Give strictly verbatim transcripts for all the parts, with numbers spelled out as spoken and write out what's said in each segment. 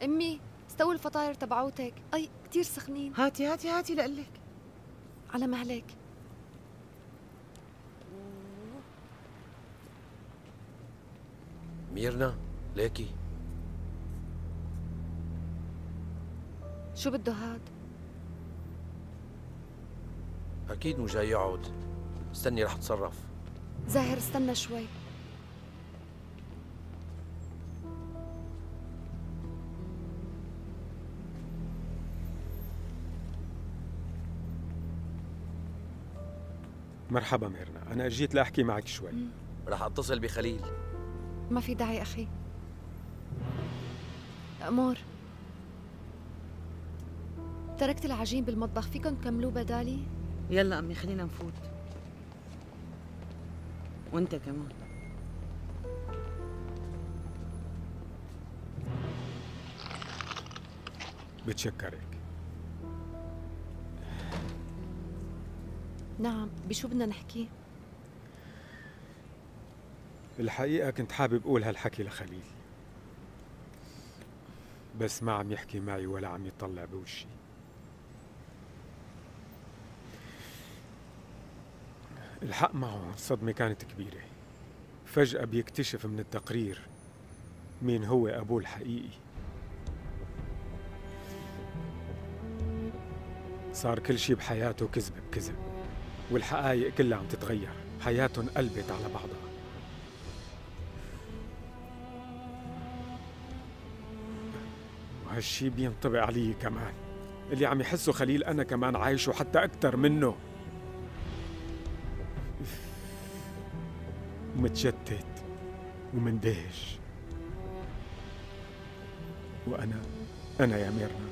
امي استووا الفطاير تبعوتك. اي كتير سخنين. هاتي هاتي هاتي لقلك. على مهلك. ميرنا ليكي. شو بده هاد؟ اكيد مو جاي يقعد. استني رح اتصرف. زاهر استنى شوي. مرحبا ميرنا، أنا أجيت لأحكي معك شوي. رح أتصل بخليل. ما في داعي أخي. أمور، تركت العجين بالمطبخ، فيكم تكملوه بدالي؟ يلا أمي خلينا نفوت. وأنت كمان. بتشكرك. نعم، بشو بدنا نحكي؟ الحقيقة كنت حابب أقول هالحكي لخليل، بس ما عم يحكي معي ولا عم يطلع بوشي. الحق معه الصدمة كانت كبيرة. فجأة بيكتشف من التقرير مين هو أبوه الحقيقي. صار كل شي بحياته كذب بكذب، والحقائق كلها عم تتغير، حياتهم قلبت على بعضها. وهالشي بينطبق علي كمان. اللي عم يحسه خليل أنا كمان عايشه، حتى أكتر منه. ومتشتت ومندهش. وأنا أنا يا ميرنا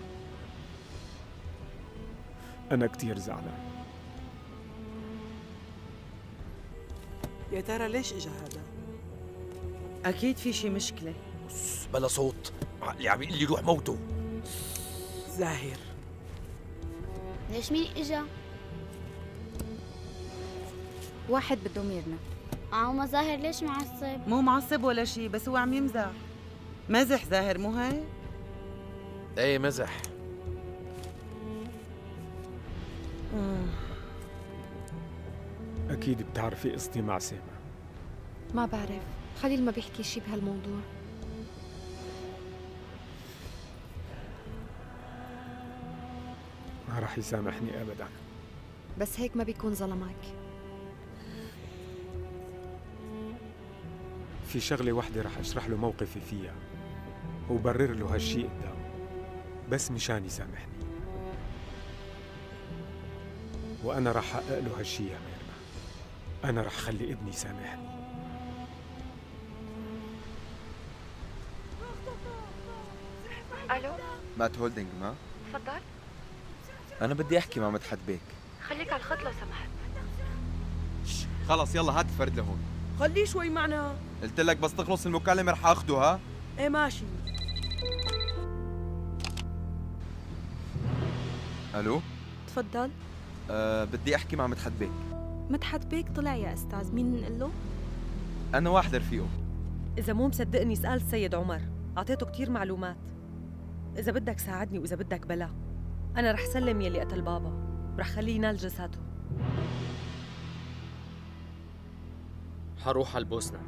أنا كتير زعلان. يا ترى ليش اجى هذا؟ أكيد في شي مشكلة. بلا صوت، عقلي عم يقول لي روح موته. زاهر. ليش مين اجا؟ واحد بده ميرنا. عمو زاهر ليش معصب؟ مو معصب ولا شي، بس هو عم يمزح. مزح زاهر مو هيك؟ ايه مزح. أكيد بتعرفي قصتي مع سامة. ما بعرف، خليل ما بيحكي شي بهالموضوع. ما رح يسامحني أبداً. بس هيك ما بيكون ظلمك. في شغلة وحدة رح أشرح له موقفي فيها وبرر له هالشي قدامه، بس مشان يسامحني. وأنا رح أحقق له هالشي يا ميرنا. أنا رح خلي ابني يسامحني. الو مات هولدنج. ما تفضل. انا بدي احكي مع مدحت بيك. خليك على الخط لو سمحت. خلص يلا هات الفرد لهون. خليه شوي معنا. قلت لك بس تخلص المكالمه رح اخده. ها ايه ماشي. الو تفضل. أه بدي احكي مع مدحت بيك. مدحت بيك طلع يا استاذ، مين نقول له؟ انا واحد رفيقه. اذا مو مصدقني اسال السيد عمر، اعطيته كتير معلومات. اذا بدك ساعدني واذا بدك بلا، انا رح سلم يلي قتل بابا ورح خليه ينال جساته. حروح على البوسنة.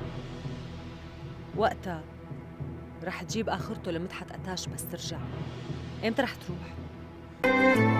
وقتها رح تجيب اخرته لمدحت قتاش بس ترجع. امتى رح تروح؟